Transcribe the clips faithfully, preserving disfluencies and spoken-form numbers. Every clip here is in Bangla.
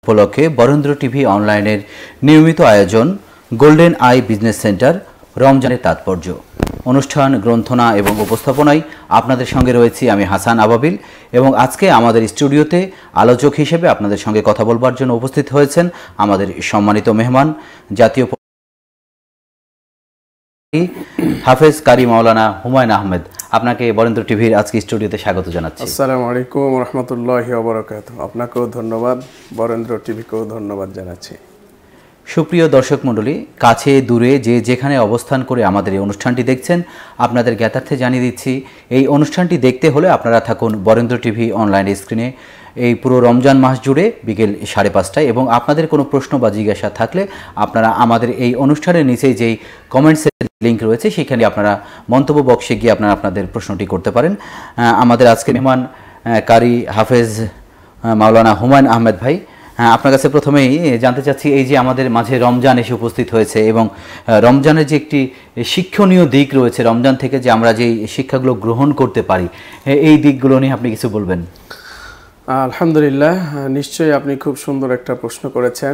উপলক্ষে বরেন্দ্র টিভি অনলাইনের নিয়মিত আয়োজন গোল্ডেন আই বিজনেস সেন্টার রমজানের তাৎপর্য অনুষ্ঠান গ্রন্থনা এবং উপস্থাপনায় আপনাদের সঙ্গে রয়েছি আমি হাসান আবাবিল এবং আজকে আমাদের স্টুডিওতে আলোচক হিসেবে আপনাদের সঙ্গে কথা বলবার জন্য উপস্থিত হয়েছেন আমাদের সম্মানিত মেহমান জাতীয় হাফেজ কারি মাওলানা হুমায়ুন আহমেদ। আপনাকে বরেন্দ্র টিভির আজকে স্টুডিওতে স্বাগত জানাচ্ছি। আসসালামু আলাইকুম ওয়া রাহমাতুল্লাহি ওয়া বারাকাতুহু। আপনাকেও ধন্যবাদ, বরেন্দ্র টিভিকেও ধন্যবাদ জানাচ্ছি। সুপ্রিয় দর্শক মণ্ডলী, কাছে দূরে যে যেখানে অবস্থান করে আমাদের এই অনুষ্ঠানটি দেখছেন আপনাদের জ্ঞাতার্থে জানিয়ে দিচ্ছি এই অনুষ্ঠানটি দেখতে হলে আপনারা থাকুন বরেন্দ্র টিভি অনলাইন স্ক্রিনে এই পুরো রমজান মাস জুড়ে বিকেল সাড়ে পাঁচটায় এবং আপনাদের কোনো প্রশ্ন বা জিজ্ঞাসা থাকলে আপনারা আমাদের এই অনুষ্ঠানের নিচেই যেই কমেন্টসের লিঙ্ক রয়েছে সেখানে আপনারা মন্তব্য বক্সে গিয়ে আপনারা আপনাদের প্রশ্নটি করতে পারেন। আমাদের আজকে মেহমান কারি হাফেজ মাওলানা হুমায়ুন আহমেদ ভাই, হ্যাঁ, আপনার কাছে প্রথমেই জানতে চাচ্ছি এই যে আমাদের মাঝে রমজান এসে উপস্থিত হয়েছে এবং রমজানের যে একটি শিক্ষণীয় দিক রয়েছে, রমজান থেকে যে আমরা যে শিক্ষাগুলো গ্রহণ করতে পারি এই দিকগুলো নিয়ে আপনি কিছু বলবেন? আলহামদুলিল্লাহ, নিশ্চয়ই আপনি খুব সুন্দর একটা প্রশ্ন করেছেন।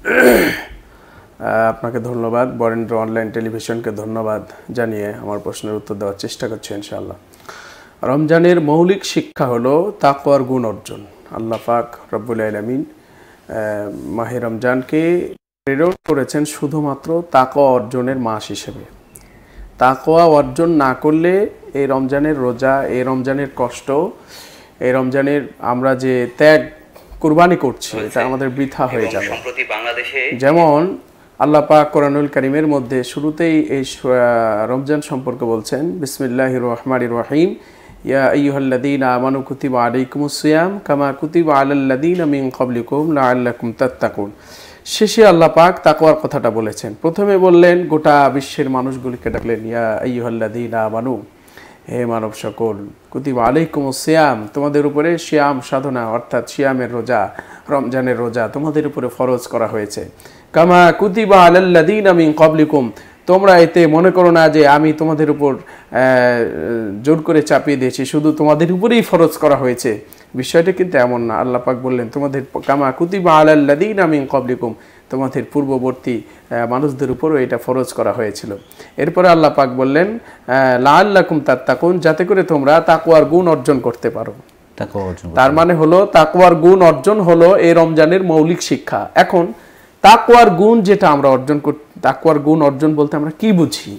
আপনাকে ধন্যবাদ, বরেন্দ্র অনলাইন টেলিভিশনকে ধন্যবাদ জানিয়ে আমার প্রশ্নের উত্তর দেওয়ার চেষ্টা করছি ইনশাআল্লাহ। রমজানের মৌলিক শিক্ষা হলো তাকওয়ার গুণ অর্জন। আল্লাহ পাক রব্বুল আলামিন মাহে রমজানকে প্রেরণ করেছেন শুধুমাত্র তাকওয়া অর্জনের মাস হিসেবে। তাকওয়া অর্জন না করলে এই রমজানের রোজা, এই রমজানের কষ্ট, এই রমজানের আমরা যে ত্যাগ কুরবানি করছি এটা আমাদের বৃথা হয়ে যাবে। যেমন আল্লাহ পাক কোরআনুল কারীমের মধ্যে শুরুতেই এই রমজান সম্পর্কে বলছেন, বিসমিল্লাহির রহমানির রহিম, ইয়া আইয়ুহাল্লাযীনা আমানু কুতিবা আলাইকুমুস সিয়াম কামা কুতিবা আলাল্লাযীনা মিন ক্বাবলিকুম লাআল্লাকুম তাত্তাকুন। শেষে আল্লাহ পাক তাকওয়ার কথাটা বলেছেন। প্রথমে বললেন, গোটা বিশ্বের মানুষগুলিকে ডাকলেন, ইয়া আইয়ুহাল্লাযীনা আমানু, হে মানব সকল, কুতিবা আলাইকুমুস সিয়াম, তোমাদের উপরে সিয়াম সাধনা অর্থাৎ সিয়ামের রোজা, রমজানের রোজা তোমাদের উপরে ফরজ করা হয়েছে। কামা কুতিবা আলাল্লাযীনা মিন ক্বাবলিকুম, তোমরা এতে মনে করো না যে আমি তোমাদের উপর জোর করে চাপিয়ে দিয়েছি, শুধু তোমাদের উপরেই ফরজ করা হয়েছে, বিষয়টা কিন্তু এমন না। আল্লাহ পাক বললেন তোমাদের কামা কুতিবা আলাল্লাযীনা মিন ক্বাবলিকুম, তোমাদের পূর্ববর্তী মানুষদের উপরও এটা ফরজ করা হয়েছিল। এরপরে আল্লাহ পাক বললেন লাআল্লাকুম তাত্তাকুন, যাতে করে তোমরা তাকওয়ার গুণ অর্জন করতে পারো। তার মানে হলো তাকওয়ার গুণ অর্জন হলো এই রমজানের মৌলিক শিক্ষা। এখন তাকওয়ার গুণ যেটা আমরা অর্জন কর, তাকওয়ার গুণ অর্জন বলতে আমরা কি বুঝি?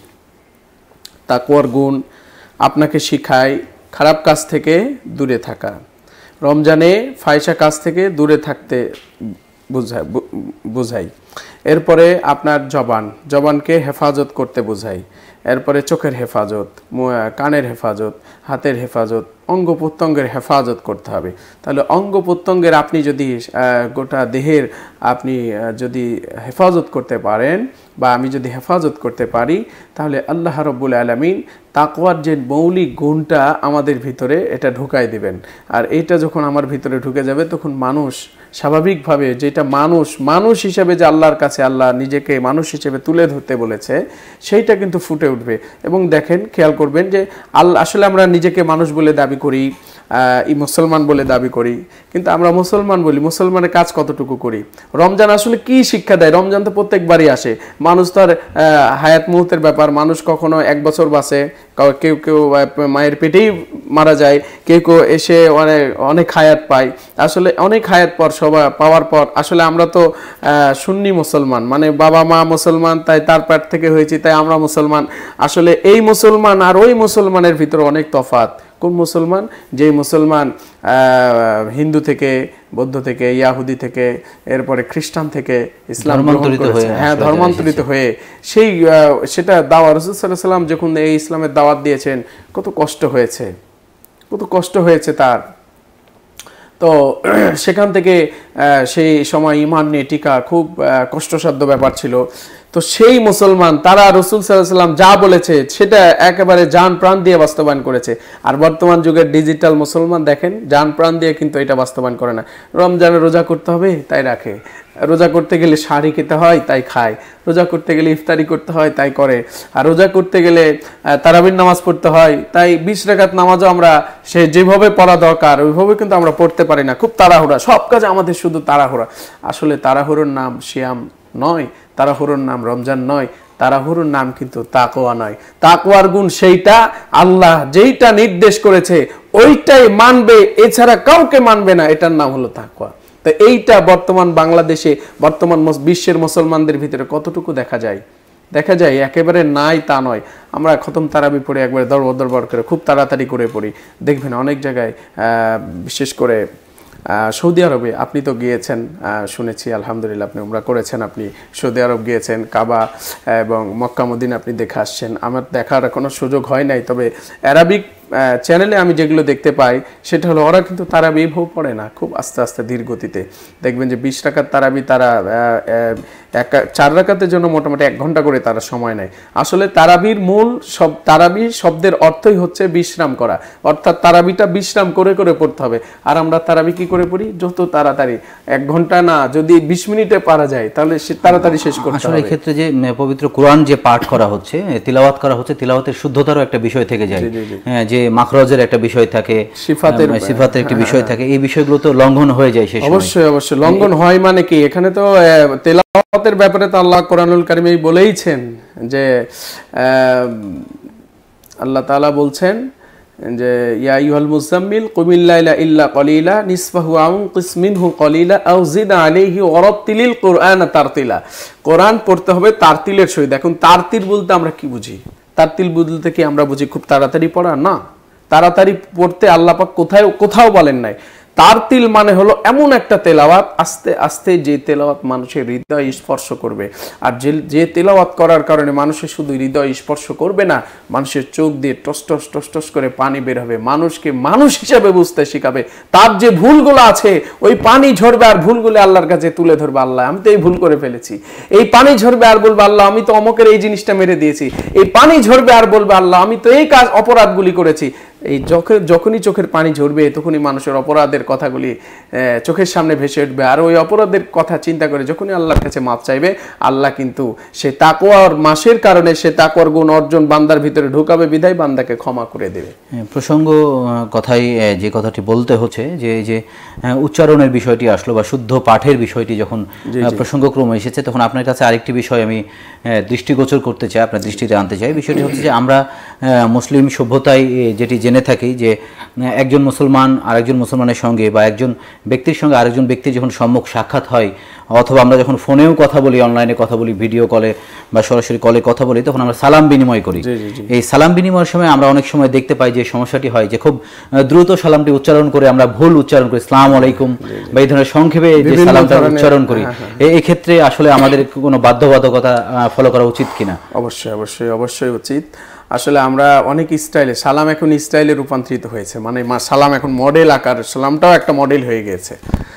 তাকওয়ার গুণ আপনাকে শিখায় খারাপ কাজ থেকে দূরে থাকা, রমজানে ফায়সা কাজ থেকে দূরে থাকতে বুঝায় বুঝাই। এরপরে আপনার জবান, জবানকে হেফাজত করতে বোঝাই। এরপরে চোখের হেফাজত, কানের হেফাজত, হাতের হেফাজত, অঙ্গ প্রত্যঙ্গের হেফাজত করতে হবে। তাহলে অঙ্গ প্রত্যঙ্গের আপনি যদি গোটা দেহের আপনি যদি হেফাজত করতে পারেন বা আমি যদি হেফাজত করতে পারি, তাহলে আল্লাহ রাব্বুল আলামিন তাকওয়ার যে মৌলিক গুণটা আমাদের ভিতরে এটা ঢুকাই দিবেন। আর এটা যখন আমার ভিতরে ঢুকে যাবে তখন মানুষ স্বাভাবিকভাবে, যেটা মানুষ মানুষ হিসেবে যে আল্লাহর কাছে আল্লাহ নিজেকে মানুষ হিসেবে তুলে ধরতে বলেছে সেইটা কিন্তু ফুটে উঠবে। এবং দেখেন, খেয়াল করবেন যে আল্লাহ আসলে আমরা নিজেকে মানুষ বলে দাবি করি, এই মুসলমান বলে দাবি করি, কিন্তু আমরা মুসলমান বলি, মুসলমানের কাজ কতটুকু করি? রমজান আসলে কি শিক্ষা দেয়? রমজান তো প্রত্যেকবারই আসে। মানুষ তার হায়াত মুহূর্তের ব্যাপার, মানুষ কখনো এক বছর বাঁচে, কেউ কেউ মায়ের পেটেই মারা যায়, কেউ কেউ এসে অনেক অনেক হায়াত পায়। আসলে অনেক হায়াত পর সবাই পাওয়ার পর আসলে আমরা তো সুন্নি মুসলমান, মানে বাবা মা মুসলমান, তাই তার পেট থেকে হয়েছি তাই আমরা মুসলমান। আসলে এই মুসলমান আর ওই মুসলমানের ভিতরে অনেক তফাৎ। কোন মুসলমান? যেই মুসলমান হিন্দু থেকে, বৌদ্ধ থেকে, ইয়াহুদি থেকে, এরপরে খ্রিস্টান থেকে ইসলাম ধর্মান্তরিত হয়ে, হ্যাঁ ধর্মান্তরিত হয়ে সেই সেটা দাওয়া, রাসূল সাল্লাল্লাহু আলাইহি ওয়াসাল্লাম যখন এই ইসলামের দাওয়াত দিয়েছেন কত কষ্ট হয়েছে, কত কষ্ট হয়েছে তার। তো সেখান থেকে সেই সময় ঈমান নিয়ে টিকা খুব কষ্টসাধ্য ব্যাপার ছিল। তো সেই মুসলমান তারা রাসূল সাল্লাল্লাহু আলাইহি ওয়াসাল্লাম যা বলেছে সেটা একেবারে জান প্রাণ দিয়ে বাস্তবায়ন করেছে। আর বর্তমান যুগের ডিজিটাল মুসলমান দেখেন জান প্রাণ দিয়ে কিন্তু এটা বাস্তবায়ন করে না। রমজানে রোজা করতে হবে তাই রাখে, রোজা করতে গেলে শাড়ি খেতে হয় তাই খায়, রোজা করতে গেলে ইফতারি করতে হয় তাই করে, আর রোজা করতে গেলে তারাবির নামাজ পড়তে হয় তাই বিশ রাকাত নামাজও আমরা সে যেভাবে পড়া দরকার ওইভাবে কিন্তু আমরা পড়তে পারি না, খুব তাড়াহুড়া, সব কাজে আমাদের শুধু তাড়াহুড়া। আসলে তাড়াহুড়োর নাম সিয়াম নয়, তাড়াহুড়োর নাম রমজান নয়, তাড়াহুড়োর নাম কিন্তু তাকওয়া নয়। তাকওয়ার গুণ সেইটা আল্লাহ যেইটা নির্দেশ করেছে ওইটাই মানবে, এছাড়া কাউকে মানবে না, এটার নাম হলো তাকওয়া। তো এইটা বর্তমান বাংলাদেশে, বর্তমান বিশ্বের মুসলমানদের ভিতরে কতটুকু দেখা যায়? দেখা যায় একেবারে নাই তা নয়। আমরা খতম তারাবি পড়ে একবারে দরবর দরবর করে খুব তাড়াতাড়ি করে পড়ি। দেখবেন অনেক জায়গায় বিশেষ করে সৌদি আরবে, আপনি তো গিয়েছেন শুনেছি, আলহামদুলিল্লাহ আপনি উমরা করেছেন, আপনি সৌদি আরব গিয়েছেন, কাবা এবং মক্কা মদিনা আপনি দেখে আসছেন। আমার দেখার কোনো সুযোগ হয় নাই, তবে অ্যারাবিক চ্যানেলে আমি যেগুলো দেখতে পাই সেটা হলো ওরা কিন্তু তারাবি এভাবে পড়ে না, খুব আস্তে আস্তে ধীর গতিতে। দেখবেন যে বিশ রাকাত তারাবি তারা এক চার রাকাতের জন্য মোটামুটি এক ঘন্টা করে তারা সময় নেয়। আসলে তারাবির মূল সব, তারাবি শব্দের অর্থই হচ্ছে বিশ্রাম করা, অর্থাৎ তারাবিটা বিশ্রাম করে করে পড়তে হবে। আর আমরা তারাবি কি করে পড়ি? যত তাড়াতাড়ি, এক ঘন্টা না, যদি বিশ মিনিটে পারা যায় তাহলে সে তাড়াতাড়ি শেষ করতে হবে। আসলে এই ক্ষেত্রে যে পবিত্র কোরআন যে পাঠ করা হচ্ছে, তিলাওয়াত করা হচ্ছে, তিলাওয়াতের শুদ্ধতারও একটা বিষয় থেকে যায়, হ্যাঁ, যে মাখরাজের একটা বিষয় থাকে, সিফাতের সিফাতের একটা বিষয় থাকে, এই বিষয়গুলো তো লঙ্ঘন হয়ে যায় সেই সময়। অবশ্যই অবশ্যই লঙ্ঘন হয়। মানে কি, এখানে তো তেলাওয়াতের ব্যাপারে তো আল্লাহ কোরআনুল কারীমে বলেইছেন যে আল্লাহ তাআলা বলছেন যে ইয়া আইয়ুহাল মুযাম্মিল কুমিল লাইলা ইল্লা কলিলা নিসফাহু আও কিসমিনহু কলিলা আও জিদ আলাইহি ওয়ারাতিলিল কুরআনা তারতিলা। কোরআন পড়তে হবে তারতিলের সহিত। এখন তারতিল বলতে আমরা কি বুঝি? তারতিল বলতে কি আমরা বুঝি খুব তাড়াতাড়ি পড়া? না, তাড়াতাড়ি পড়তে আল্লাহ পাক কোথায় কোথাও বলেন নাই। তারতিল মানে হলো এমন একটা তেলাওয়াত, আস্তে আস্তে যে তেলাওয়াত মানুষের হৃদয় স্পর্শ করবে। আর যে যে তেলাওয়াত করার কারণে মানুষের শুধু হৃদয় স্পর্শ করবে না, মানুষের চোখ দিয়ে টস টস টস টস করে পানি বের হবে, মানুষকে মানুষ হিসাবে বুঝতে শেখাবে। তার যে ভুলগুলো আছে ওই পানি ঝরবে আর ভুলগুলো আল্লাহর কাছে তুলে ধরবে, আল্লাহ আমি তো এই ভুল করে ফেলেছি। এই পানি ঝরবে আর বলবে আল্লাহ আমি তো অমকের এই জিনিসটা মেরে দিয়েছি। এই পানি ঝরবে আর বলবে আল্লাহ আমি তো এই কাজ অপরাধগুলি করেছি। এই যখনই চোখের পানি ঝরবে তখনই মানুষের অপরাধের কথাগুলি চোখের সামনে ভেসে উঠবে। আর ওই অপরাধের কথা চিন্তা করে যখনই আল্লাহর কাছে মাপ চাইবে, আল্লাহ কিন্তু সে তাকওয়ার মাসের কারণে সে তাকওয়ার গুণ অর্জন বান্দার ভিতরে ঢুকাবে, বিধায় বান্দাকে ক্ষমা করে দেবে। প্রসঙ্গ কথাই যে কথাটি বলতে হচ্ছে যে যে উচ্চারণের বিষয়টি আসলো বা শুদ্ধ পাঠের বিষয়টি যখন প্রসঙ্গক্রমে এসেছে, তখন আপনার কাছে আরেকটি বিষয় আমি দৃষ্টিগোচর করতে চাই, আপনার দৃষ্টিতে আনতে চাই। বিষয়টি হচ্ছে যে আমরা মুসলিম সভ্যতায় যেটি জেনে থাকি যে একজন মুসলমান আরেকজন মুসলমানের সঙ্গে বা একজন ব্যক্তির সঙ্গে আরেকজন ব্যক্তির যখন সম্মুখ সাক্ষাৎ হয়, অথবা আমরা যখন ফোনেও কথা বলি, অনলাইনে কথা বলি, ভিডিও কলে বা সরাসরি কলে কথা বলি, তখন আমরা সালাম বিনিময় করি। এই সালাম বিনিময়ের সময় আমরা অনেক সময় দেখতে পাই যে সমস্যাটি হয় যে খুব দ্রুত সালামটি উচ্চারণ করে আমরা ভুল উচ্চারণ করি, আসসালামু আলাইকুম বা এই ধরনের সংক্ষেপে যে সালামটা উচ্চারণ করি। এই ক্ষেত্রে আসলে আমাদের কোনো বাধ্যবাধকতা ফলো করা উচিত কিনা? অবশ্যই অবশ্যই অবশ্যই উচিত। আসলে আমরা অনেক স্টাইলে, সালাম এখন স্টাইলে রূপান্তরিত হয়েছে, মানে সালাম এখন মডেল আকার, সালামটাও একটা মডেল হয়ে গেছে।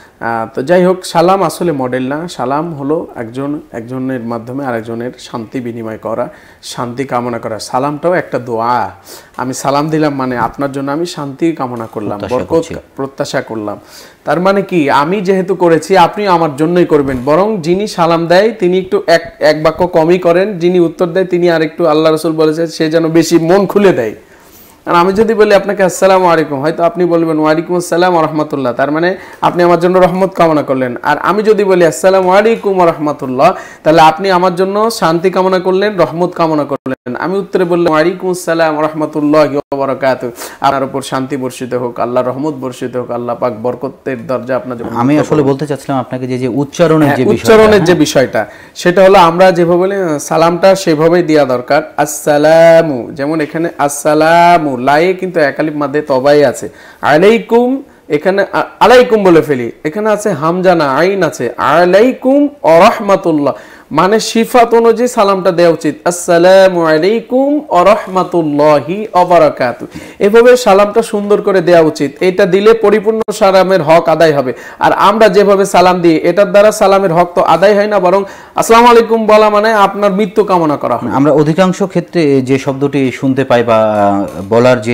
তো যাই হোক, সালাম আসলে মডেল না, সালাম হলো একজন একজনের মাধ্যমে আরেকজনের শান্তি বিনিময় করা, শান্তি কামনা করা। সালামটাও একটা দোয়া। আমি সালাম দিলাম মানে আপনার জন্য আমি শান্তি কামনা করলাম, বরকত প্রত্যাশা করলাম। তার মানে কি, আমি যেহেতু করেছি আপনি আমার জন্যই করবেন। বরং যিনি সালাম দেয় তিনি একটু এক এক বাক্য কমই করেন, যিনি উত্তর দেয় তিনি আর একটু, আল্লাহ রাসূল বলেছেন সে যেন বেশি মন খুলে দেয়। আর আমি যদি বলি আপনাকে আসসালামু আলাইকুম, হয়তো আপনি বলবেন ওয়ালাইকুম আসসালাম ওয়া রাহমাতুল্লাহ, তার মানে আপনি আমার জন্য রহমত কামনা করলেন। আর আমি যদি বলি আসসালামু আলাইকুম ওয়া রাহমাতুল্লাহ, তাহলে আপনি আমার জন্য শান্তি কামনা করলেন, রহমত কামনা করলেন। আমি উত্তরে বললাম ওয়ালাইকুম আসসালাম ওয়া রাহমাতুল্লাহি ওয়া বারাকাতুহু, আপনার উপর শান্তি বর্ষিত হোক, আল্লাহর রহমত বর্ষিত হোক, আল্লাহ পাক বরকতের দরজা আপনার জন্য। আমি আসলে বলতে চাচ্ছিলাম আপনাকে যে যে উচ্চারণের যে বিষয়টা, উচ্চারণের যে বিষয়টা, সেটা হলো আমরা যেভাবে বলি সালামটা সেভাবেই দেওয়া দরকার। আসসালামু, যেমন এখানে আসসালামু লায়ে কিন্তু একালিফ মাদে তবাই আছে, আলাইকুম এখানে আলাইকুম বলে ফেলি, এখানে আছে হামজা না আইন আছে, আলাইকুম ওয়া রাহমাতুল্লাহ, মানে সিফাত অনুযায়ী সালামটা দেওয়া উচিত। আসসালামু আলাইকুম ওয়া রাহমাতুল্লাহি ওয়া বারাকাতুহু, এভাবে সালামটা সুন্দর করে দেওয়া উচিত। এটা দিলে পরিপূর্ণ সালামের হক আদায় হবে। আর আমরা যেভাবে সালাম দিই এটার দ্বারা সালামের হক তো আদায় হয় না, বরং আসসালামু আলাইকুম বলা মানে আপনার মৃত্যু কামনা করা হয়। আমরা অধিকাংশ ক্ষেত্রে যে শব্দটি শুনতে পাই বা বলার যে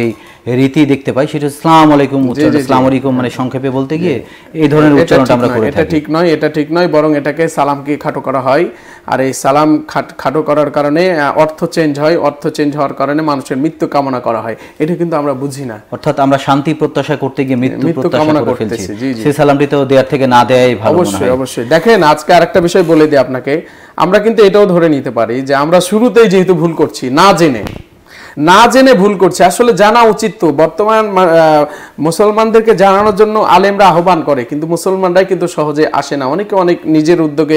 রীতি দেখতে পাই, সেটা আসসালামু আলাইকুম উচ্চারণ, আসসালামু আলাইকুম মানে সংক্ষেপে বলতে গিয়ে এই ধরনের উচ্চারণটা আমরা করে থাকি। এটা ঠিক নয়, এটা ঠিক নয়, বরং এটাকে সালামকে খাটো করা হয়। আর এই সালাম খাটো করার কারণে অর্থ চেঞ্জ হয়, অর্থ চেঞ্জ হওয়ার কারণে মানুষের মৃত্যু কামনা করা হয়। এটা কিন্তু আমরা বুঝি না, অর্থাৎ আমরা শান্তি প্রত্যাশা করতে গিয়ে মৃত্যু কামনা করে ফেলছি। করতেছি। জি জি, সেই সালামটি তো দেওয়ার থেকে না দেয়াই ভালো। অবশ্যই অবশ্যই। দেখেন, আজকে আরেকটা বিষয় বলে দিই আপনাকে, আমরা কিন্তু এটাও ধরে নিতে পারি যে আমরা শুরুতেই যেহেতু ভুল করছি, না জেনে না জেনে ভুল করছি, আসলে জানা উচিত। তো বর্তমান মুসলমানদেরকে জানানোর জন্য আলেমরা আহ্বান করে, কিন্তু মুসলমানরাই কিন্তু সহজে আসে না, অনেকে অনেক নিজের উদ্যোগে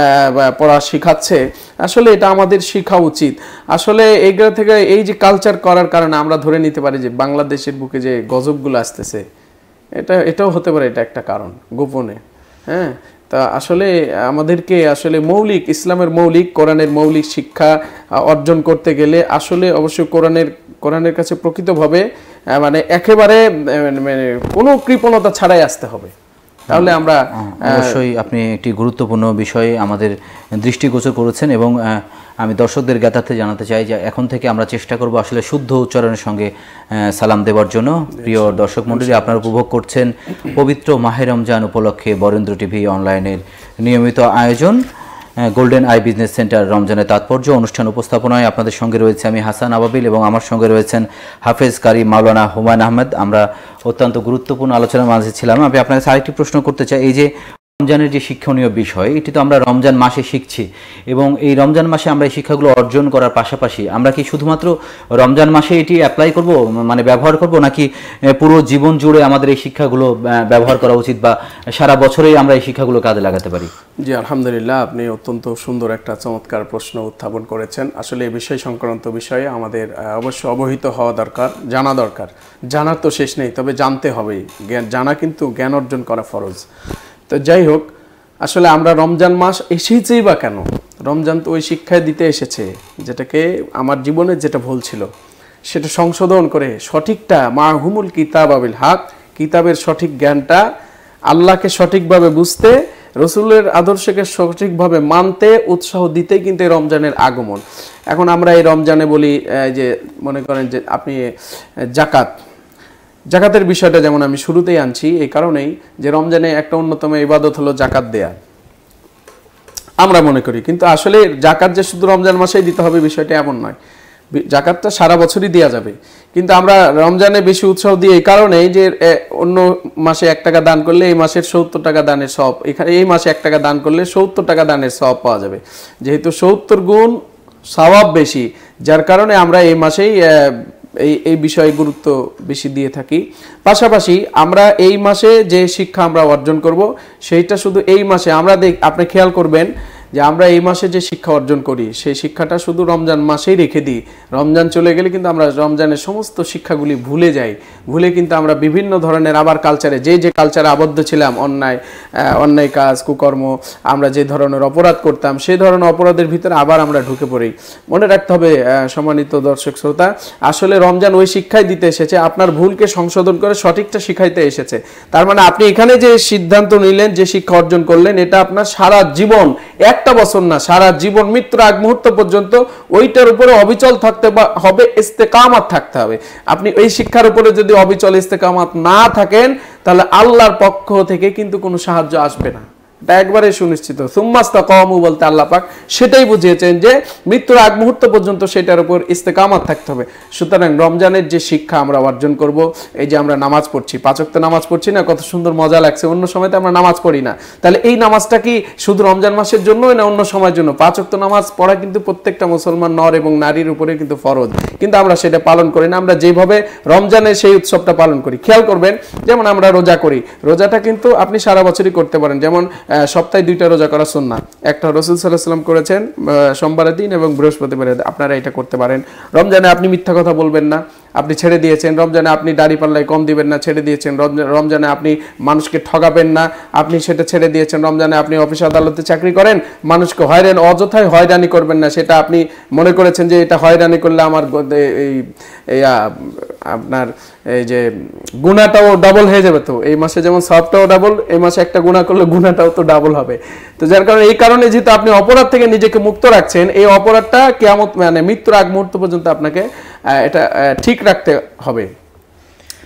পড়া শিখাচ্ছে। আসলে এটা আমাদের শেখা উচিত। আসলে এইগুলো থেকে এই যে কালচার করার কারণে আমরা ধরে নিতে পারি যে বাংলাদেশের বুকে যে গজবগুলো আসতেছে, এটা এটাও হতে পারে, এটা একটা কারণ গোপনে। হ্যাঁ, তা আসলে আমাদেরকে আসলে মৌলিক ইসলামের মৌলিক কোরআনের মৌলিক শিক্ষা অর্জন করতে গেলে আসলে অবশ্যই কোরআনের কোরআনের কাছে প্রকৃতভাবে মানে একেবারে মানে কোনো কৃপণতা ছাড়াই আসতে হবে, তাহলে আমরা অবশ্যই আপনি একটি গুরুত্বপূর্ণ বিষয়ে আমাদের দৃষ্টিগোচর করেছেন। এবং আমি দর্শকদের জ্ঞাতার্থে জানাতে চাই যে এখন থেকে আমরা চেষ্টা করব আসলে শুদ্ধ উচ্চারণের সঙ্গে সালাম দেওয়ার জন্য। প্রিয় দর্শক মণ্ডলী, আপনারা উপভোগ করছেন পবিত্র মাহে রমজান উপলক্ষে বরেন্দ্র টিভি অনলাইনের নিয়মিত আয়োজন গোল্ডেন আই বিজনেস সেন্টার রমজানের তাৎপর্য অনুষ্ঠান উপস্থাপনায় আপনাদের সঙ্গে রয়েছে আমি হাসান আবাবিল এবং আমার সঙ্গে রয়েছেন হাফেজ কারি মাওলানা হুমায়ুন আহমেদ। আমরা অত্যন্ত গুরুত্বপূর্ণ আলোচনার মাঝে ছিলাম। আমি আপনাকে আরেকটি প্রশ্ন করতে চাই, এই যে রমজানের যে শিক্ষণীয় বিষয়, এটি তো আমরা রমজান মাসে শিখছি এবং এই রমজান মাসে আমরা এই শিক্ষাগুলো অর্জন করার পাশাপাশি আমরা কি শুধুমাত্র রমজান মাসে এটি অ্যাপ্লাই করব, মানে ব্যবহার করব, নাকি পুরো জীবন জুড়ে আমাদের এই শিক্ষাগুলো ব্যবহার করা উচিত বা সারা বছরেই আমরা এই শিক্ষাগুলো কাজে লাগাতে পারি? জি, আলহামদুলিল্লাহ, আপনি অত্যন্ত সুন্দর একটা চমৎকার প্রশ্ন উত্থাপন করেছেন। আসলে এই বিষয় সংক্রান্ত বিষয়ে আমাদের অবশ্যই অবহিত হওয়া দরকার, জানা দরকার। জানার তো শেষ নেই, তবে জানতে হবেই। জ্ঞান জানা কিন্তু জ্ঞান অর্জন করা ফরজ। তো যাই হোক, আসলে আমরা রমজান মাস এসেছেই বা কেন? রমজান তো ওই শিক্ষায় দিতে এসেছে যেটাকে আমার জীবনে যেটা ভুল ছিল সেটা সংশোধন করে সঠিকটা মা হুমুল কিতাব আবিল হক, কিতাবের সঠিক জ্ঞানটা, আল্লাহকে সঠিকভাবে বুঝতে, রসুলের আদর্শকে সঠিকভাবে মানতে উৎসাহ দিতে কিন্তু এই রমজানের আগমন। এখন আমরা এই রমজানে বলি যে মনে করেন যে আপনি জাকাত, জাকাতের বিষয়টা যেমন আমি শুরুতেই আনছি এই কারণেই যে রমজানে একটা অন্যতম ইবাদত হলো জাকাত দেয়া, আমরা মনে করি। কিন্তু আসলে জাকাত যে শুধু রমজান মাসেই দিতে হবে বিষয়টা এমন নয়, জাকাতটা সারা বছরই দেওয়া যাবে। কিন্তু আমরা রমজানে বেশি উৎসাহ দিই এই কারণেই যে অন্য মাসে এক টাকা দান করলে এই মাসের সত্তর টাকা দানের সওয়াব, এখানে এই মাসে এক টাকা দান করলে সত্তর টাকা দানের সওয়াব পাওয়া যাবে। যেহেতু সত্তর গুণ সওয়াব বেশি, যার কারণে আমরা এই মাসেই এই এই বিষয়ে গুরুত্ব বেশি দিয়ে থাকি। পাশাপাশি আমরা এই মাসে যে শিক্ষা আমরা অর্জন করব সেইটা শুধু এই মাসে আমরা দেখ আপনি খেয়াল করবেন যে আমরা এই মাসে যে শিক্ষা অর্জন করি সেই শিক্ষাটা শুধু রমজান মাসেই রেখে দিই। রমজান চলে গেলে কিন্তু আমরা রমজানের সমস্ত শিক্ষাগুলি ভুলে যাই। ভুলে কিন্তু আমরা বিভিন্ন ধরনের আবার কালচারে, যে যে কালচারে আবদ্ধ ছিলাম, অন্যায় অন্যায় কাজ, কুকর্ম, আমরা যে ধরনের অপরাধ করতাম সেই ধরনের অপরাধের ভিতরে আবার আমরা ঢুকে পড়ি। মনে রাখতে হবে সম্মানিত দর্শক শ্রোতা, আসলে রমজান ওই শিক্ষাই দিতে এসেছে, আপনার ভুলকে সংশোধন করে সঠিকটা শিখাইতে এসেছে। তার মানে আপনি এখানে যে সিদ্ধান্ত নিলেন, যে শিক্ষা অর্জন করলেন, এটা আপনার সারা জীবন, একটা বছর না, সারা জীবন মৃত্যুর আগ মুহূর্ত পর্যন্ত ওইটার উপরে অবিচল থাকতে হবে, ইস্তেকামাত থাকতে হবে। আপনি এই শিক্ষার উপরে যদি অবিচল ইস্তেকামাত না থাকেন তাহলে আল্লাহর পক্ষ থেকে কিন্তু কোনো সাহায্য আসবে না, এটা একবারে সুনিশ্চিত। সুম্মাস্তাকামু বলতে আল্লাহ পাক সেটাই বুঝিয়েছেন যে মৃত্যুর আগ মুহূর্ত পর্যন্ত সেটার উপর ইস্তেকামাত থাকতে হবে। সুতরাং রমজানের যে শিক্ষা আমরা অর্জন করব, এই যে আমরা নামাজ পড়ছি, পাঁচ ওয়াক্ত নামাজ পড়ছি না, কত সুন্দর মজা লাগছে, অন্য সময় তো আমরা নামাজ পড়ি না। তাহলে এই নামাজটা কি শুধু রমজান মাসের জন্যই না অন্য সময়ের জন্য? পাঁচ ওয়াক্ত নামাজ পড়া কিন্তু প্রত্যেকটা মুসলমান নর এবং নারীর উপরে কিন্তু ফরজ, কিন্তু আমরা সেটা পালন করি না। আমরা যেভাবে রমজানের সেই উৎসবটা পালন করি, খেয়াল করবেন, যেমন আমরা রোজা করি, রোজাটা কিন্তু আপনি সারা বছরই করতে পারেন। যেমন সপ্তাহে দুইটা রোজা করা সুন্নাহ, একটা রাসূল সাল্লাল্লাহু আলাইহি ওয়াসাল্লাম করেছেন সোমবারের দিন এবং বৃহস্পতিবারে, আপনারা এটা করতে পারেন। রমজানে আপনি মিথ্যা কথা বলবেন না, আপনি ছেড়ে দিয়েছেন। রমজানে আপনি দাড়ি পাল্লায় কম দিবেন না, ছেড়ে দিয়েছেন। রমজানে আপনি মানুষকে ঠগাবেন না, আপনি সেটা ছেড়ে দিয়েছেন। রমজানে আপনি অফিস আদালতে চাকরি করেন, মানুষকে হয়রান অযথায় হয়রানি করবেন না, সেটা আপনি মনে করেছেন যে এটা হয়রানি করলে আমার এই আপনার এই যে গুনাহটাও ডাবল হয়ে যাবে, তো এই মাসে যেমন সওয়াবটাও ডাবল, এই মাসে একটা গুনাহ করলে গুনাহটাও তো ডাবল হবে। তো যার কারণে এই কারণে যেহেতু আপনি অপরাধ থেকে নিজেকে মুক্ত রাখছেন, এই অপরাধটা কিয়ামত মানে মৃত্যুর আগ মুহূর্ত পর্যন্ত আপনাকে এটা ঠিক রাখতে হবে।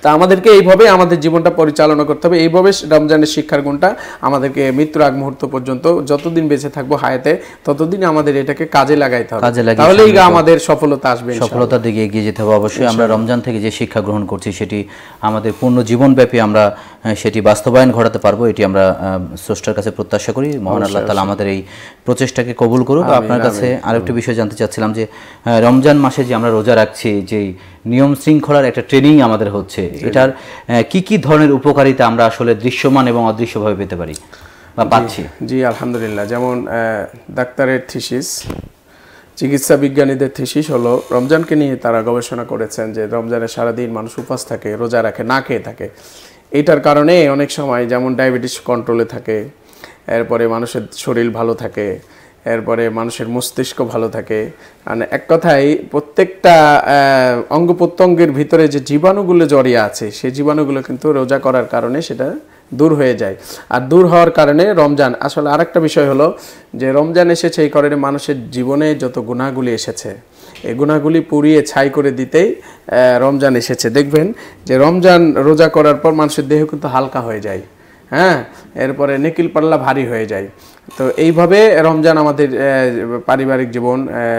তা আমাদেরকে এইভাবে আমাদের জীবনটা পরিচালনা করতে হবে, এইভাবে রমজানের শিক্ষার গুণটা আমাদেরকে মৃত্যুর আগ মুহূর্ত পর্যন্ত যতদিন বেঁচে থাকবো হায়াতে ততদিন আমাদের এটাকে কাজে লাগাইতে হবে, তাহলেই আমাদের সফলতা আসবে, সফলতার দিকে এগিয়ে যেতে হবে। অবশ্যই আমরা রমজান থেকে যে শিক্ষা গ্রহণ করছি সেটি আমাদের পূর্ণ জীবনব্যাপী আমরা সেটি বাস্তবায়ন ঘটাতে পারবো, এটি আমরা স্রষ্টার কাছে প্রত্যাশা করি। মহান আল্লাহ তাআলা আমাদের এই প্রচেষ্টাকে কবুল করুক। আপনার কাছে আরেকটা বিষয় জানতে চাচ্ছিলাম যে রমজান মাসে যে আমরা রোজা রাখছি, যে নিয়ম শৃঙ্খলার একটা ট্রেনিং আমাদের হচ্ছে, এটার কি কি ধরনের উপকারিতা আমরা আসলে দৃশ্যমান এবং অদৃশ্যভাবে পেতে পারি বা পাচ্ছি? জি আলহামদুলিল্লাহ, যেমন ডাক্তারের থিসিস, চিকিৎসা বিজ্ঞানীদের থিসিস হলো রমজানকে নিয়ে তারা গবেষণা করেছেন যে রমজানে সারাদিন মানুষ উপবাস থাকে, রোজা রাখে, না খেয়ে থাকে। এটার কারণে অনেক সময় যেমন ডায়াবেটিস কন্ট্রোলে থাকে, এরপরে মানুষের শরীর ভালো থাকে, এরপরে মানুষের মস্তিষ্ক ভালো থাকে। মানে এক কথায় প্রত্যেকটা অঙ্গ প্রত্যঙ্গের ভিতরে যে জীবাণুগুলো জড়িয়ে আছে সেই জীবাণুগুলো কিন্তু রোজা করার কারণে সেটা দূর হয়ে যায়। আর দূর হওয়ার কারণে রমজান আসলে আরেকটা বিষয় হলো যে রমজান এসেছে এই কারণে মানুষের জীবনে যত গুনাহগুলি এসেছে এই গুনাহগুলি পুড়িয়ে ছাই করে দিতেই রমজান এসেছে। দেখবেন যে রমজান রোজা করার পর মানুষের দেহ কিন্তু হালকা হয়ে যায়, হ্যাঁ, এরপরে নেকিল পাল্লা ভারী হয়ে যায়। তো এইভাবে রমজান আমাদের পারিবারিক জীবন,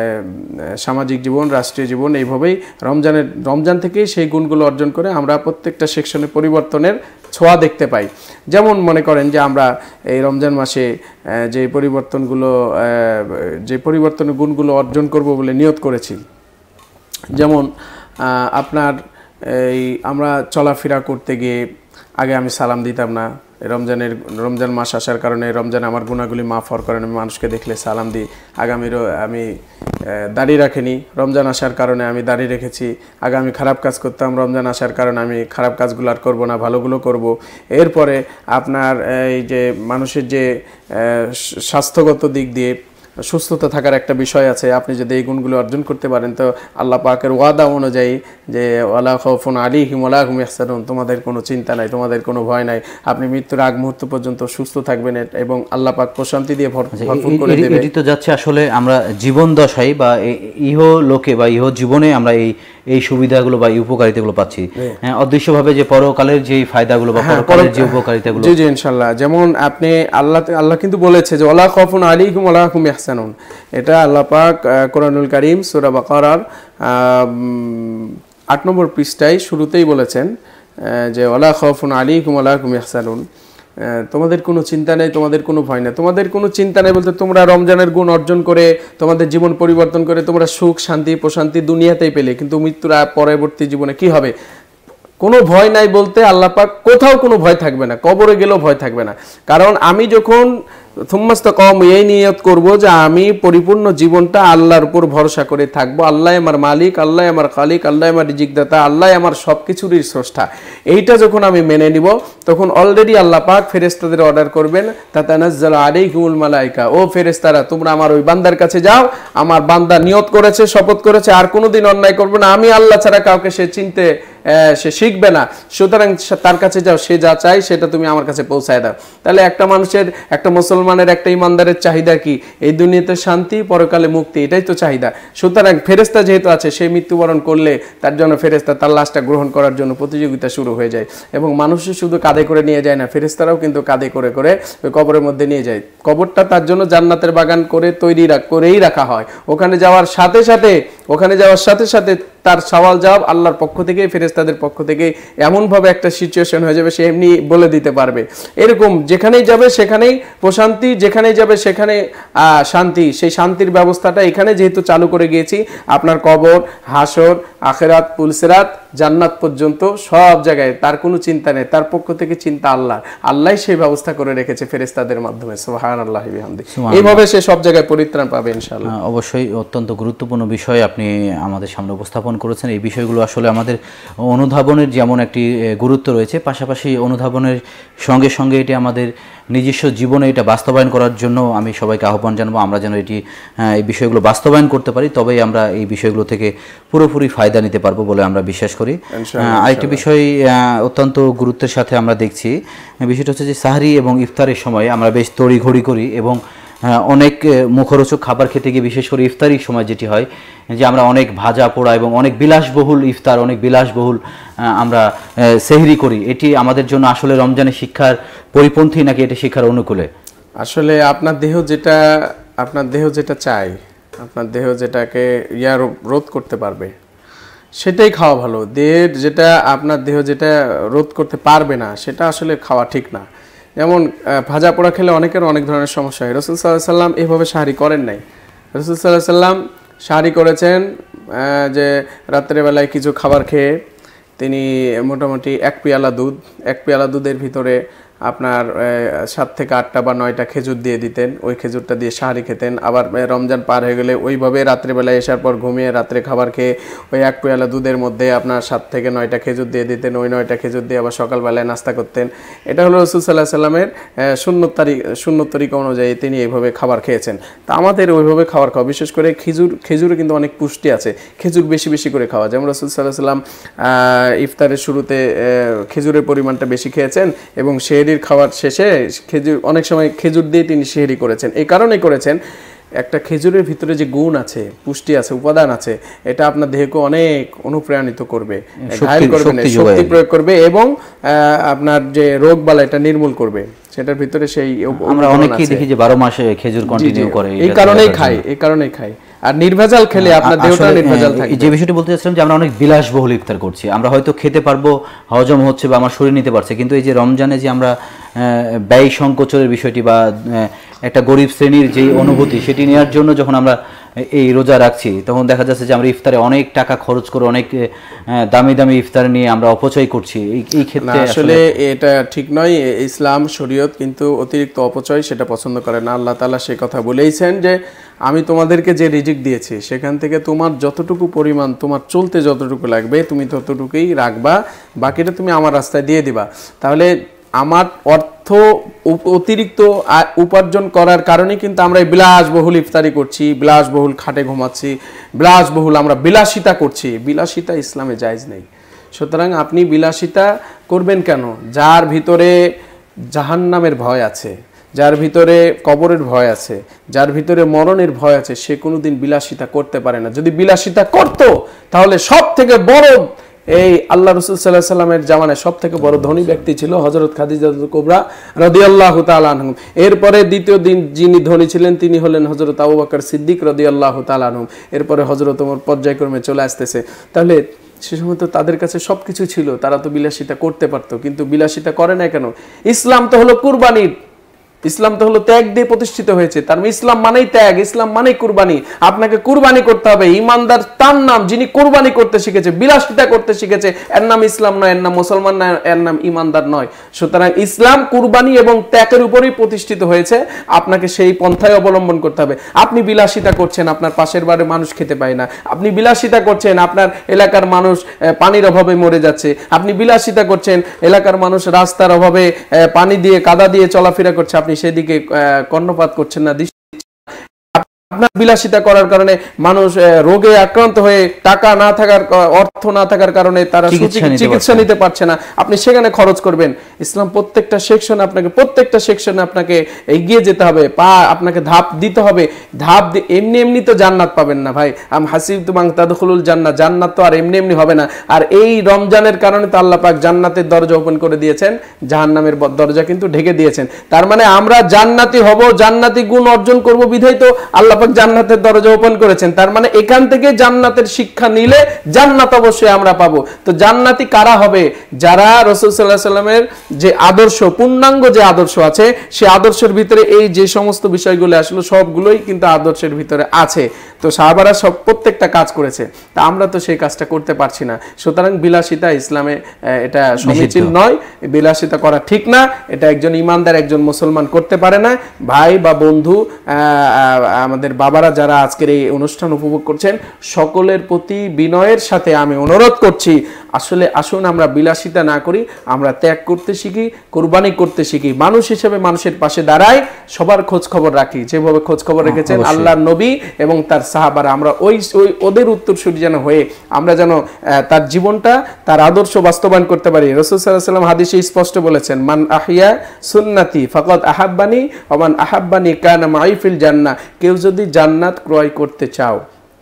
সামাজিক জীবন, রাষ্ট্রীয় জীবন, এইভাবেই রমজানের রমজান থেকেই সেই গুণগুলো অর্জন করে আমরা প্রত্যেকটা সেকশনে পরিবর্তনের ছোঁয়া দেখতে পাই। যেমন মনে করেন যে আমরা এই রমজান মাসে যে পরিবর্তনগুলো যে পরিবর্তনের গুণগুলো অর্জন করব বলে নিয়ত করেছি, যেমন আপনার এই আমরা চলাফেরা করতে গিয়ে আগে আমি সালাম দিতাম না, রমজানের রমজান মাস আসার কারণে রমজান আমার গুণাগুলি মাফ হওয়ার কারণে আমি মানুষকে দেখলে সালাম দিই। আগামীরও আমি দাড়ি রাখিনি, রমজান আসার কারণে আমি দাড়ি রেখেছি। আগে আমি খারাপ কাজ করতাম, রমজান আসার কারণে আমি খারাপ কাজগুলো আর করবো না, ভালোগুলো করব। এরপরে আপনার এই যে মানুষের যে স্বাস্থ্যগত দিক দিয়ে সুস্থতা থাকার একটা বিষয় আছে, আপনি যদি এই গুণগুলো অর্জন করতে পারেন তো আল্লাহ পাকের ওয়াদা অনুযায়ী যে ওয়ালা খাউফুন আলাইহিম ওয়ালা হুম ইয়াহজানুন, তোমাদের কোনো চিন্তা নাই, তোমাদের কোনো ভয় নাই, আপনি মৃত্যুর আগ মুহূর্ত পর্যন্ত সুস্থ থাকবেন এবং আল্লাহ পাক প্রশান্তি দিয়ে ভরপুর করে দেবে। এটি তো যাচ্ছে আসলে আমরা জীবন দশায় বা ইহ লোকে বা ইহ জীবনে আমরা এই এই সুবিধাগুলো বা এই উপকারিতাগুলো পাচ্ছি, হ্যাঁ, অদৃশ্যভাবে যে পরকালের যে ফায়দাগুলো বা পরকালের যে উপকারিতাগুলো। জি জি ইনশাআল্লাহ, যেমন আপনি আল্লাহ আল্লাহ কিন্তু বলেছে যে ওয়ালা খাউফুন আলাইহিম ওয়ালা হুম ইয়াহজানুন, এটা আল্লাহ পাক কোরআনুল কারীম সূরা বাকারার আট নম্বর পৃষ্ঠায় শুরুতেই বলেছেন যে ওয়ালা খাউফুন আলাইহিম ওয়ালা হুম ইয়াহজানুন, তোমাদের কোনো চিন্তা নেই, তোমাদের কোনো ভয় নেই। তোমাদের কোনো চিন্তা নেই বলতে তোমরা রমজানের গুণ অর্জন করে তোমাদের জীবন পরিবর্তন করে তোমরা সুখ শান্তি প্রশান্তি দুনিয়াতেই পেলে, কিন্তু মৃত্যুর পরবর্তী জীবনে কি হবে কোনো ভয় নাই বলতে আল্লাহ পাক কোথাও কোনো ভয় থাকবে না, কবরে গেলেও ভয় থাকবে না। কারণ আমি যখন থুম্মাস্তা কম এই নিয়ত করব যে আমি পরিপূর্ণ জীবনটা আল্লাহর উপর ভরসা করে থাকবো, আল্লাহ আমার মালিক, আল্লাহ আমার খালিক, আল্লাহ আমার রিজিকদাতা, আল্লাহ আমার সব কিছুরই স্রষ্টা, এইটা যখন আমি মেনে নিব তখন অলরেডি আল্লাহ পাক ফেরেশতাদের অর্ডার করবেন তাতানাজ্জালু আলাইহিমুল মালাইকা, ও ফেরেশতারা তোমরা আমার ওই বান্দার কাছে যাও, আমার বান্দা নিয়ত করেছে, শপথ করেছে আর কোনোদিন অন্যায় করবে না, আমি আল্লাহ ছাড়া কাউকে সে চিনতে সে শিখবে না, সুতরাং তার কাছে যাও, সে যা চাই সেটা তুমি আমার কাছে পৌঁছায় দাও। তাহলে একটা মানুষের, একটা মুসলমানের, একটা ইমানদারের চাহিদা কি? এই দুনিয়াতে শান্তি, পরকালে মুক্তি, এটাই তো চাহিদা। সুতরাং ফেরেশতা যেহেতু আছে, সে মৃত্যুবরণ করলে তার জন্য ফেরেশতা তার লাশটা গ্রহণ করার জন্য প্রতিযোগিতা শুরু হয়ে যায় এবং মানুষও শুধু কাঁধে করে নিয়ে যায় না, ফেরেশতারাও কিন্তু কাঁধে করে করে ওই কবরের মধ্যে নিয়ে যায়। কবরটা তার জন্য জান্নাতের বাগান করে তৈরি করেই রাখা হয়। ওখানে যাওয়ার সাথে সাথে ওখানে যাওয়ার সাথে সাথে তার সওয়াল জবাব আল্লাহর পক্ষ থেকে, ফেরেশতাদের পক্ষ থেকে এমনভাবে একটা সিচুয়েশন হয়ে যাবে সে এমনি বলে দিতে পারবে। এরকম যেখানেই যাবে সেখানেই প্রশান্তি, যেখানেই যাবে সেখানে শান্তি। সেই শান্তির ব্যবস্থাটা এখানে যেহেতু চালু করে গিয়েছি, আপনার কবর, হাসর, আখেরাত, পুলসিরাত, জান্নাত পর্যন্ত সব জায়গায় তার কোনো চিন্তা নেই, তার পক্ষ থেকে চিন্তা আল্লাহ, আল্লাহ সেই ব্যবস্থা করে রেখেছে ফেরেশতাদের মাধ্যমে। সুবহানাল্লাহি বিহামদি। এইভাবে সে সব জায়গায় পরিত্রাণ পাবে ইনশাআল্লাহ। অবশ্যই অত্যন্ত গুরুত্বপূর্ণ বিষয় আপনি আমাদের সামনে উপস্থাপন করেছেন। এই বিষয়গুলো আসলে আমাদের অনুধাবনের যেমন একটি গুরুত্ব রয়েছে, পাশাপাশি অনুধাবনের সঙ্গে সঙ্গে এটি আমাদের নিজস্ব জীবনে এটা বাস্তবায়ন করার জন্য আমি সবাইকে আহ্বান জানাবো, আমরা যেন এটি এই বিষয়গুলো বাস্তবায়ন করতে পারি, তবেই আমরা এই বিষয়গুলো থেকে পুরোপুরি ফায়দা নিতে পারবো বলে আমরা বিশ্বাস করি। আরেকটি বিষয় অত্যন্ত গুরুত্বের সাথে আমরা দেখছি, বিষয়টা হচ্ছে যে সাহরি এবং ইফতারের সময় আমরা বেশ তড়িঘড়ি করি এবং হ্যাঁ, অনেক আহ, মুখরোচক খাবার খেতে গিয়ে বিশেষ করে ইফতারির সময় যেটি হয় যে আমরা অনেক ভাজা পোড়া এবং অনেক বিলাসবহুল ইফতার, অনেক বিলাসবহুল আহ, আমরা আহ, সেহরি করি। এটি আমাদের জন্য আসলে রমজানের শিক্ষার পরিপন্থী নাকি এটি শিক্ষার অনুকূলে? আসলে আপনার দেহ যেটা আপনার দেহ যেটা চায়, আপনার দেহ যেটাকে ইয়া রো- রোধ করতে পারবে সেটাই খাওয়া ভালো। দেহের যেটা আপনার দেহ যেটা রোধ করতে পারবে না সেটা আসলে খাওয়া ঠিক না। যেমন আহ, ভাজা পোড়া খেলে অনেকের অনেক ধরনের সমস্যা হয়। রসুল সাল্লাহ সাল্লাম এভাবে সাহারি করেন নাই। রসুল সাল্লাহ সাল্লাম সাহারি করেছেন আহ, যে রাত্রেবেলায় কিছু খাবার খেয়ে তিনি মোটামুটি এক পেয়ালা দুধ এক পেয়ালা দুধের ভিতরে আপনার আহ, সাত থেকে আটটা বা নয়টা খেজুর দিয়ে দিতেন, ওই খেজুরটা দিয়ে সাহারি খেতেন। আবার আহ, রমজান পার হয়ে গেলে ওইভাবে রাত্রেবেলায় এসার পর ঘুমিয়ে রাত্রে খাবার খেয়ে ওই এক পেয়ালা দুধের মধ্যে আপনার সাত থেকে নয়টা খেজুর দিয়ে দিতেন, ওই নয়টা খেজুর দিয়ে আবার সকালবেলায় নাস্তা করতেন। এটা হলো রসুল সাল্লাহ সাল্লামের সুন্নত তারিখ সুন্নত তরিকা অনুযায়ী তিনি এইভাবে খাবার খেয়েছেন। তা আমাদের ওইভাবে খাবার খাওয়া, বিশেষ করে খেজুর খেজুরে কিন্তু অনেক পুষ্টি আছে, খেজুর বেশি বেশি করে খাওয়া। যেমন রসুল সাল্লাহ সাল্লাম ইফতারের শুরুতে আহ, খেজুরের পরিমাণটা বেশি খেয়েছেন এবং সেহরির খাওয়ার শেষে খেজুর অনেক সময় খেজুর দিয়ে তিনি সেহরি করেছেন। এই কারণেই করেছেন, একটা খেজুরের ভিতরে যে গুণ আছে, পুষ্টি আছে, উপাদান আছে, এটা আপনার দেহকে অনেক অনুপ্রাণিত করবে, ঘায়ল করবে না, শক্তি প্রয়োগ করবে এবং আহ, আপনার যে রোগ বালা এটা নির্মূল করবে। সেটার ভিতরে সেই আমরা অনেকেই দেখি যে বারো মাসে খেজুর কন্টিনিউ করে, এই কারণেই খাই এই কারণেই খাই আর নির্ভেজাল খেলে আপনার দেহটা নির্ভেজাল থাকবে। যে বিষয়টি বলতে চাচ্ছিলাম যে আমরা অনেক বিলাসবহুল ইফতার করছি, আমরা হয়তো খেতে পারবো, হজম হচ্ছে বা আমার শরীর নিতে পারছে, কিন্তু এই যে রমজানে যে আমরা ব্যয় সংকোচনের বিষয়টি বা একটা গরিব শ্রেণীর যে অনুভূতি সেটি নেওয়ার জন্য যখন আমরা এই রোজা রাখছি, তখন দেখা যাচ্ছে যে আমরা ইফতারে অনেক টাকা খরচ করে অনেক দামি দামি ইফতার নিয়ে আমরা অপচয় করছি। এই ক্ষেত্রে আসলে এটা ঠিক নয়। ইসলাম শরীয়ত কিন্তু অতিরিক্ত অপচয় সেটা পছন্দ করে না। আল্লাহ তাআলা সে কথা বলেইছেন যে আমি তোমাদেরকে যে রিজিক দিয়েছি সেখান থেকে তোমার যতটুকু পরিমাণ তোমার চলতে যতটুকু লাগবে তুমি ততটুকুই রাখবা, বাকিটা তুমি আমার রাস্তায় দিয়ে দিবা। তাহলে আমার অর্থ অতিরিক্ত উপার্জন করার কারণে কিন্তু আমরা বিলাসবহুল ইফতারি করছি, বিলাসবহুল খাটে ঘুমাচ্ছি, বিলাসবহুল আমরা বিলাসিতা করছি। বিলাসিতা ইসলামে জায়েজ নেই। সুতরাং আপনি বিলাসিতা করবেন কেন? যার ভিতরে জাহান্নামের ভয় আছে, যার ভিতরে কবরের ভয় আছে, যার ভিতরে মরণের ভয় আছে, সে কোনোদিন বিলাসিতা করতে পারে না। যদি বিলাসিতা করত তাহলে সব থেকে বড় এই আল্লাহ রাসূল সাল্লাল্লাহু আলাইহি ওয়াসাল্লামের জামানায় সব থেকে বড় ধনী ব্যক্তি ছিল হযরত খাদিজা কুবরা রাদিয়াল্লাহু তাআলা আনহা। এরপরে দ্বিতীয় দিন যিনি ধনী ছিলেন তিনি হলেন হযরত আবু বকর সিদ্দিক রাদিয়াল্লাহু তাআলা আনহু। এরপরে হযরত ওমর পর্যায়ক্রমে চলে আসতেছে। তাহলে সে সময় তো তাদের কাছে সবকিছু ছিল, তারা তো বিলাসিতা করতে পারতো, কিন্তু বিলাসিতা করে না কেন? ইসলাম তো হলো কুরবানির, ইসলাম তো হলো ত্যাগ দিয়ে প্রতিষ্ঠিত হয়েছে। তার মানে ইসলাম মানেই ত্যাগ, ইসলাম মানেই কুরবানি। আপনাকে কুরবানি করতে হবে। ইমানদার তার নাম যিনি কুরবানি করতে শিখেছে, বিলাসিতা করতে শিখেছে, এর নাম ইসলাম নয়, এর নাম মুসলমান নয়, এর নাম ইমানদার নয়। সুতরাং ইসলাম কুরবানি এবং ত্যাগের উপরেই প্রতিষ্ঠিত হয়েছে। আপনাকে সেই পন্থায় অবলম্বন করতে হবে। আপনি বিলাসিতা করছেন, আপনার পাশের বাড়ির মানুষ খেতে পায় না। আপনি বিলাসিতা করছেন, আপনার এলাকার মানুষ পানির অভাবে মরে যাচ্ছে। আপনি বিলাসিতা করছেন, এলাকার মানুষ রাস্তার অভাবে পানি দিয়ে কাদা দিয়ে চলাফেরা করছে, আপনি সেদিকে কর্ণপাত করছেন না। আপনার বিলাসিতা করার কারণে মানুষ রোগে আক্রান্ত হয়ে টাকা না থাকার, অর্থ না থাকার কারণে তারা চিকিৎসা নিতে পারছে না, আপনি সেখানে খরচ করবেন। ইসলাম প্রত্যেকটা সেকশন আপনাকে প্রত্যেকটা সেকশনে আপনাকে এগিয়ে যেতে হবে, পা আপনাকে ধাপ দিতে হবে। ধাপ এমনি এমনি তো জান্নাত পাবেন না ভাই। আম হাসিবতুম আন তাদখুলুল জান্নাহ, জান্নাত তো আর এমনি এমনি হবে না। আর এই রমজানের কারণে তো আল্লাহ পাক জান্নাতের দরজা ওপেন করে দিয়েছেন, জাহান্নামের দরজা কিন্তু ঢেকে দিয়েছেন। তার মানে আমরা জান্নাতি হব, জান্নাতি গুণ অর্জন করব বিধায় তো আল্লাহ জান্নাতের দরজা ওপেন করেছেন। তার মানে এখান থেকে জান্নাতের শিক্ষা নিলে জান্নাত অবশ্যই আমরা পাবো। তো জান্নাতি কারা হবে? যারা রাসূল সাল্লাল্লাহু আলাইহি ওয়াসাল্লামের যে আদর্শ, পূর্ণাঙ্গ যে আদর্শ আছে, সেই আদর্শের ভিতরে এই যে সমস্ত বিষয়গুলো আসলে সবগুলোই কিন্তু আদর্শের ভিতরে আছে। তো সাহাবারা সব প্রত্যেকটা কাজ করেছে, তা আমরা তো সেই কাজটা করতে পারছি না। সুতরাং বিলাসিতা ইসলামে এটা সমীচীন নয়, বিলাসিতা করা ঠিক না। এটা একজন ইমানদার একজন মুসলমান করতে পারে না। ভাই বা বন্ধু, আমাদের বাবারা যারা আজকের এই অনুষ্ঠান উপভোগ করছেন, সকলের প্রতি বিনয়ের সাথে আমি অনুরোধ করছি, আসলে আসুন আমরা বিলাসিতা না করি, আমরা ত্যাগ করতে শিখি, কুরবানি করতে শিখি, মানুষ হিসেবে মানুষের পাশে দাঁড়াই, সবার খোঁজ খবর রাখি, যেভাবে খোঁজ খবর রেখেছেন আল্লাহর নবী এবং তার সাহাবারা। আমরা ওই ওই ওদের উত্তরসূরি যেন হয়ে আমরা যেন তার জীবনটা, তার আদর্শ বাস্তবায়ন করতে পারি। রাসূল সাল্লাল্লাহু আলাইহি ওয়াসাল্লাম হাদিসে স্পষ্ট বলেছেন, মান আহিয়া সুন্নতি ফাকাদ আহাব্বানি ওয়া মান আহাব্বানি কানা মাই ফিল জান্নাহ। কেউ যদি জান্নাত ক্রয় করতে চাও,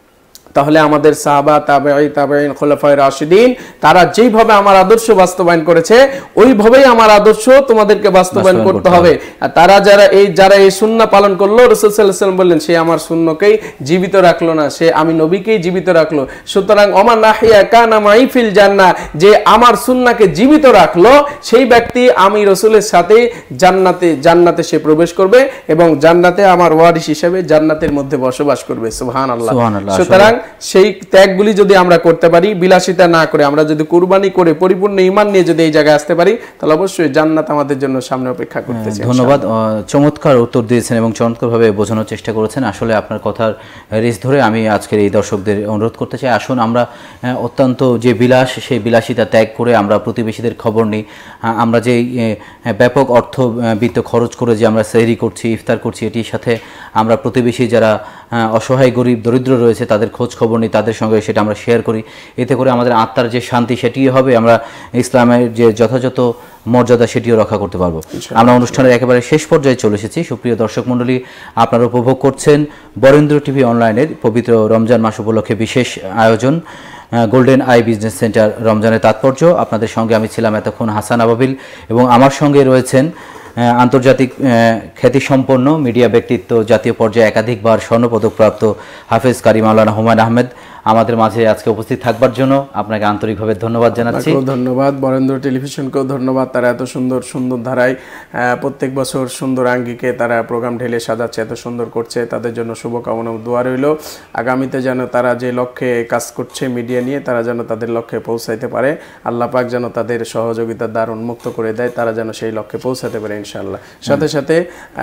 তাহলে আমাদের সাহাবা, তাবেঈ, তাবেঈন, খুলাফায়ে রাশিদিন তারা যেইভাবে আমার আদর্শ বাস্তবায়ন করেছে ওইভাবেই আমার আদর্শ তোমাদেরকে বাস্তবায়ন করতে হবে। আর তারা যারা এই যারা এই সুন্নাহ পালন করলো, রাসূল সাল্লাল্লাহু আলাইহি ওয়াসাল্লাম বললেন, সে আমার সুন্নহকেই জীবিত রাখলো না, সে আমি নবীকেই জীবিত রাখলো। সুতরাং ওমান আহিয়া কানা মাই ফিল জান্নাহ, যে আমার সুন্নাহকে জীবিত রাখলো সেই ব্যক্তি আমি রাসূলের সাথে জান্নাতে জান্নাতে সে প্রবেশ করবে এবং জান্নাতে আমার ওয়ারিস হিসেবে জান্নাতের মধ্যে বসবাস করবে। সুবহানাল্লাহ। সুতরাং সেই ত্যাগগুলি যদি আমরা করতে পারি, বিলাসিতা না করে আমরা যদি কুরবানি করে পরিপূর্ণ ঈমান নিয়ে যদি এই জায়গায় আসতে পারি, তাহলে অবশ্যই জান্নাত আমাদের জন্য সামনে অপেক্ষা করতেছে। ধন্যবাদ, চমৎকার উত্তর দিয়েছেন এবং চমৎকারভাবে বোঝানোর চেষ্টা করেছেন। আসলে আপনার কথার রেস ধরে আমি আজকের এই দর্শকদের অনুরোধ করতে চাই, আসুন আমরা অত্যন্ত যে বিলাস, সেই বিলাসিতা ত্যাগ করে আমরা প্রতিবেশীদের খবর নিই। আমরা যে ব্যাপক অর্থ বিত্ত খরচ করে যে আমরা সেহরি করছি, ইফতার করছি, এটির সাথে আমরা প্রতিবেশী যারা অসহায় গরিব দরিদ্র রয়েছে তাদের খোঁজ খবর নিই, তাদের সঙ্গে সেটা আমরা শেয়ার করি। এতে করে আমাদের আত্মার যে শান্তি সেটিও হবে, আমরা ইসলামের যে যথাযথ মর্যাদা সেটিও রক্ষা করতে পারবো। আমরা অনুষ্ঠানের একেবারে শেষ পর্যায়ে চলে এসেছি। সুপ্রিয় দর্শক মণ্ডলী, আপনারা উপভোগ করছেন বরেন্দ্র টিভি অনলাইনের পবিত্র রমজান মাস উপলক্ষে বিশেষ আয়োজন গোল্ডেন আই বিজনেস সেন্টার রমজানের তাৎপর্য। আপনাদের সঙ্গে আমি ছিলাম এতক্ষণ হাসান আবাবিল এবং আমার সঙ্গে রয়েছেন আন্তর্জাতিক খ্যাতিসম্পন্ন মিডিয়া ব্যক্তিত্ব, জাতীয় পর্যায়ে একাধিকবার স্বর্ণপদকপ্রাপ্ত হাফেজ কারি মাওলানা হুমায়ুন আহমেদ। আমাদের মাঝে আজকে উপস্থিত থাকবার জন্য আপনাকে আন্তরিকভাবে ধন্যবাদ জানাচ্ছি। ধন্যবাদ বরেন্দ্র টেলিভিশনকেও ধন্যবাদ, তারা এত সুন্দর সুন্দর ধারায় প্রত্যেক বছর সুন্দর আঙ্গিকে তারা প্রোগ্রাম ঢেলে সাজাচ্ছে, এত সুন্দর করছে, তাদের জন্য শুভকামনা দোয়া রইল। আগামীতে যেন তারা যে লক্ষ্যে কাজ করছে মিডিয়া নিয়ে, তারা যেন তাদের লক্ষ্যে পৌঁছাইতে পারে, আল্লাহ পাক যেন তাদের সহযোগিতার দ্বার উন্মুক্ত করে দেয়, তারা যেন সেই লক্ষ্যে পৌঁছাতে পারে ইনশাআল্লাহ। সাথে সাথে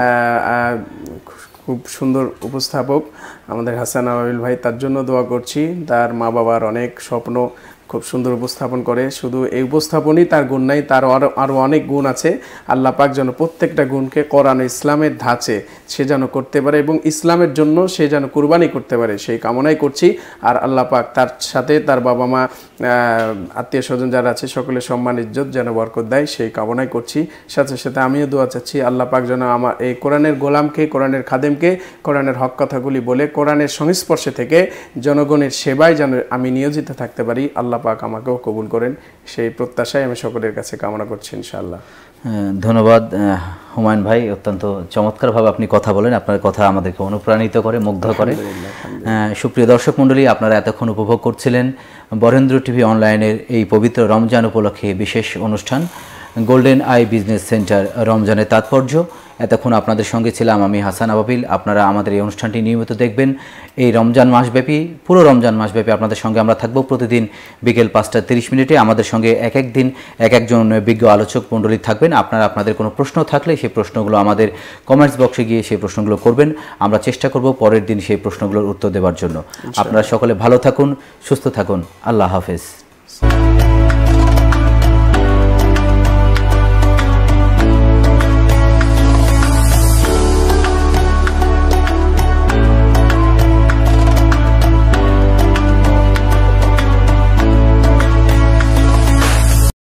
খুব সুন্দর উপস্থাপক আমাদের হাসান আবাবিল ভাই, তার জন্য দোয়া করছি। তার মা বাবার অনেক স্বপ্ন, খুব সুন্দর উপস্থাপন করে। শুধু এই উপস্থাপনই তার গুণ নাই, তার আরও আরও অনেক গুণ আছে। আল্লাহ পাক যেন প্রত্যেকটা গুণকে কোরআন ইসলামের ধাঁচে সে যেন করতে পারে এবং ইসলামের জন্য সে যেন কুরবানি করতে পারে, সেই কামনাই করছি। আর আল্লাহ পাক তার সাথে তার বাবা মা, আত্মীয় স্বজন যারা আছে সকলের সম্মান ইজ্জত যেন বরকত দেয়, সেই কামনাই করছি। সাথে সাথে আমিও দোয়া চাচ্ছি আল্লাহ পাক যেন আমার এই কোরআনের গোলামকে, কোরআনের খাদেমকে কোরআনের হক কথাগুলি বলে কোরআনের সংস্পর্শে থেকে জনগণের সেবায় যেন আমি নিয়োজিত থাকতে পারি। আল্লাহ পাক আমাকেও কবুল করেন, সেই প্রত্যাশায় আমি সকলের কাছে কামনা করছি ইনশাআল্লাহ। ধন্যবাদ হুমায়ুন ভাই, অত্যন্ত চমৎকারভাবে আপনি কথা বলেন, আপনার কথা আমাদেরকে অনুপ্রাণিত করে, মুগ্ধ করে। সুপ্রিয় দর্শক মণ্ডলী, আপনারা এতক্ষণ উপভোগ করছিলেন বরেন্দ্র টিভি অনলাইনের এই পবিত্র রমজান উপলক্ষে বিশেষ অনুষ্ঠান গোল্ডেন আই বিজনেস সেন্টার রমজানের তাৎপর্য। এতক্ষণ আপনাদের সঙ্গে ছিলাম আমি হাসান আবাবিল। আপনারা আমাদের এই অনুষ্ঠানটি নিয়মিত দেখবেন। এই রমজান মাসব্যাপী, পুরো রমজান মাসব্যাপী আপনাদের সঙ্গে আমরা থাকব প্রতিদিন বিকেল পাঁচটা তিরিশ মিনিটে। আমাদের সঙ্গে এক এক দিন এক একজন বিজ্ঞ আলোচক মণ্ডলী থাকবেন। আপনারা আপনাদের কোনো প্রশ্ন থাকলে সেই প্রশ্নগুলো আমাদের কমেন্টস বক্সে গিয়ে সেই প্রশ্নগুলো করবেন। আমরা চেষ্টা করব পরের দিন সেই প্রশ্নগুলোর উত্তর দেওয়ার জন্য। আপনারা সকলে ভালো থাকুন, সুস্থ থাকুন। আল্লাহ হাফেজ।